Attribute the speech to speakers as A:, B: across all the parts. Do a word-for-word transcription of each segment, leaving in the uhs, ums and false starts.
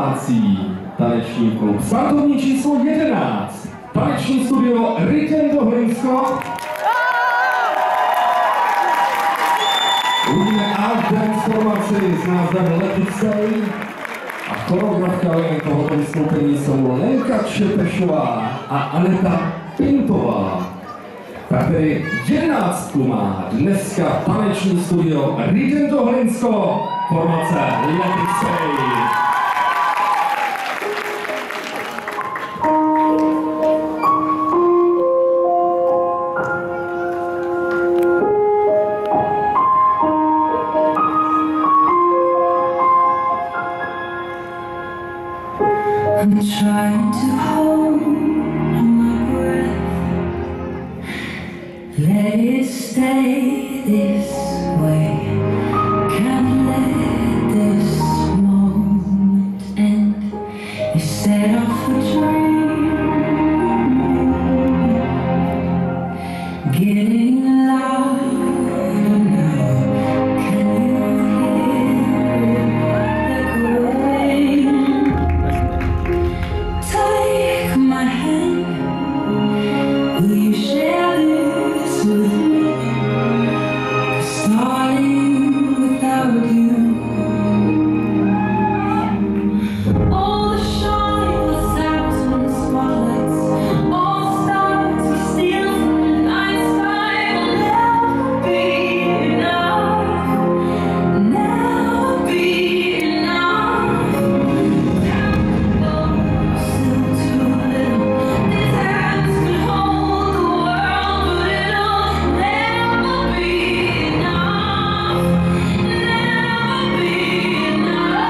A: domácí taneční klub. Startovní číslo jedenáct. Taneční studio Rhythm do Hlinsko. Uvidíme Art Dance formaci s názvem Let It Stay. A choreografkami tohoto vystoupení jsou Lenka Čepešová a Aneta Pintová. Tak tedy jedenáctku má dneska taneční studio Rhythm do Hlinsko, formace Let It Stay.
B: I'm trying to hold my breath, let it stay this way, can't let this moment end. You set off a dream, getting louder now, can you hear it echoing? Take my hand, will you share this with me? 'Cause starting without you, all the shine, the thousand spotlights, all the stars we steal from the night sky will never be enough, never be enough. Still too little, these hands can hold the world, but it'll never be enough, never be enough.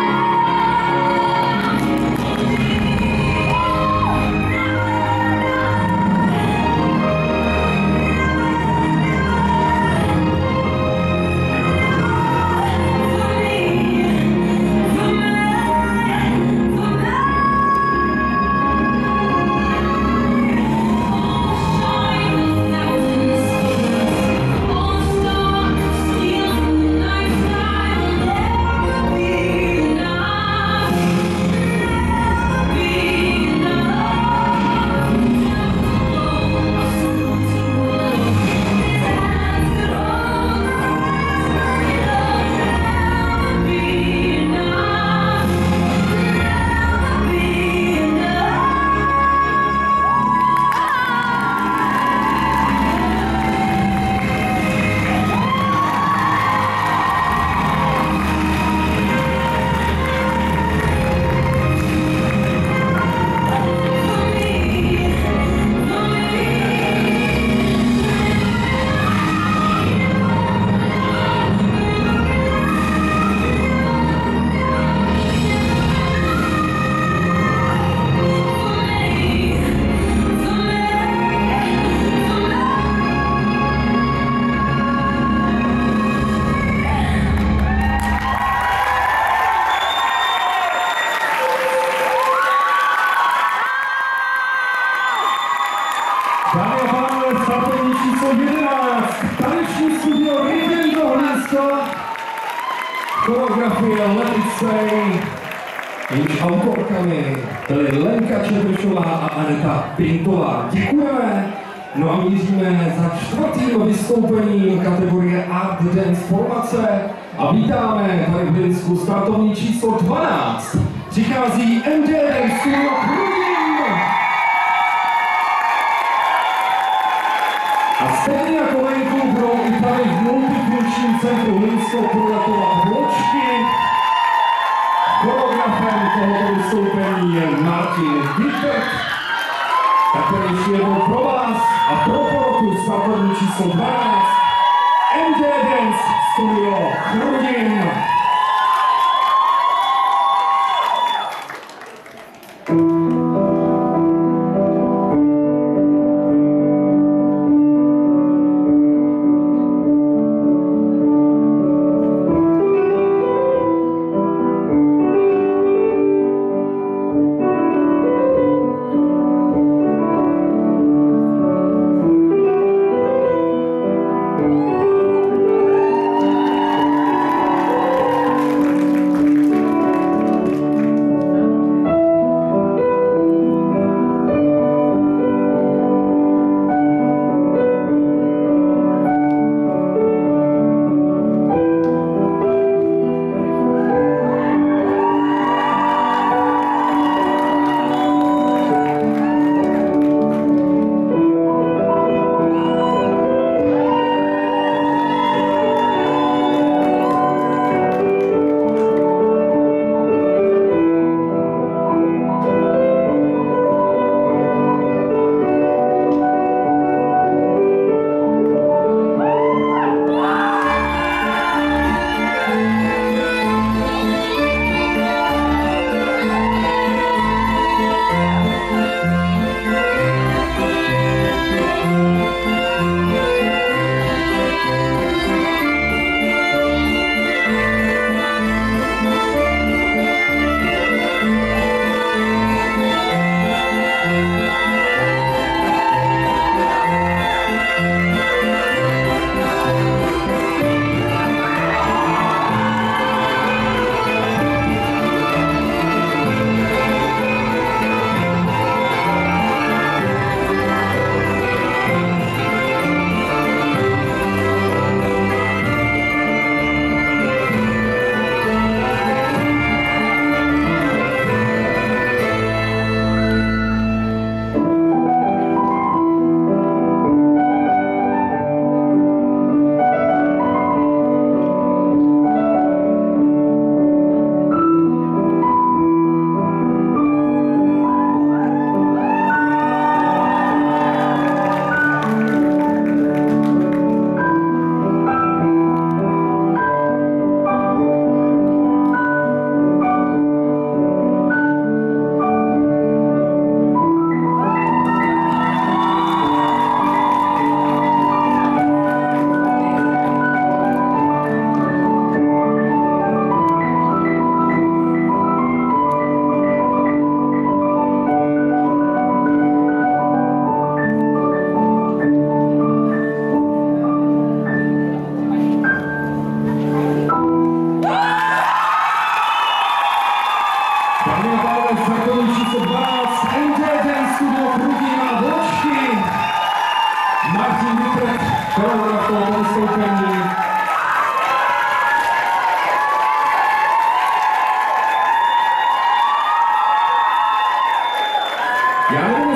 A: Dámy a pánové, startovní číslo jedenáct. Taneční studio Rhythm do Hlinsko. Choreografie Let It Stay. Jejíž autorkami byly Lenka Čepešová a Aneta Pintová. Děkujeme. No a míříme za čtvrtým vystoupením kategorie Art Dance formace a vítáme tady v Hlinsku startovní číslo dvanáct. Přichází M D Dance Studio Chrudim. A stejně jako Lenku budou i tady v multifunkčním centru Hlinsko proletovat vločky. Choreografem tohoto vystoupení je Martin Dittert. Tak to ještě jednou pro vás a pro porotu startovní číslo dvanáct M D Dance Studio Chrudim. Já nevím,